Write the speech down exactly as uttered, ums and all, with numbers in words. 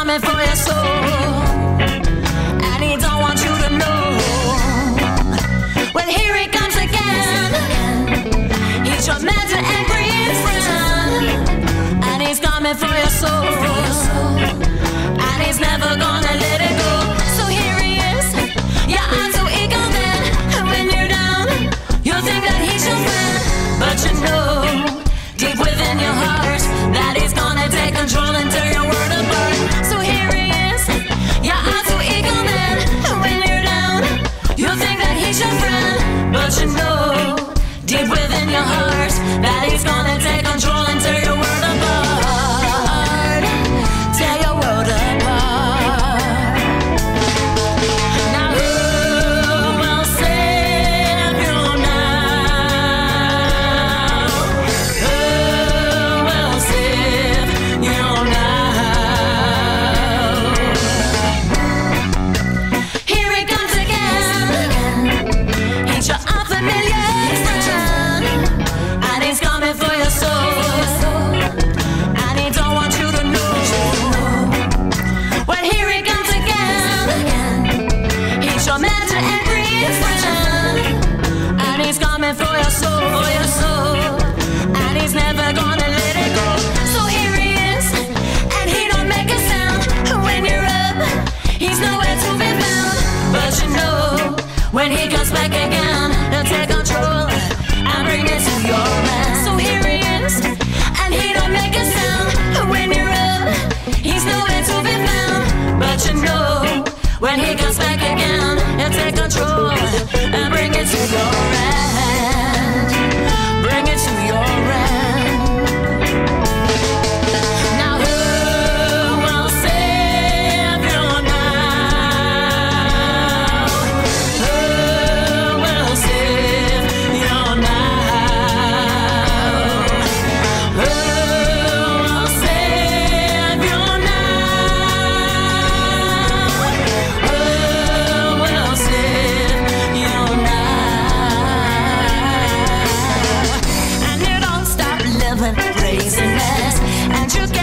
coming for your soul, and he don't want you to know. Well, here he comes again. He's your mental and green friend, and he's coming for your soul, and he's never gonna let it go. So here he is, your alter ego man, and when you're down, you think that he's your friend, but you know deep within your heart that he's gonna take control and tear your world apart. So here he is, your alter ego man, and when you're down, you think that he's your friend, but you know deep within your heart that he's gonna take control and tear your world apart. Tear your world apart. Now who will save you now? Who will save you now? Here he comes again. He's your unfamiliar friend, and he's coming for your soul, and he don't want you to know. Well, here he comes again. He's your mentor and green friend, and he's coming for your soul, for your soul, and he's never gonna let it go. So here he is, and he don't make a sound when you're up. He's nowhere to be found, but you know when he comes back again, he'll take control and bring it to your man. So here he is, and he don't make a sound when you're up. He's nowhere to be found, but you know when he comes back again, he'll take control and bring it to your end. Bring it to your end. Now who will save you now? Who will save you now? Who will save you now? Who will save you now? And you don't stop living craziness, and you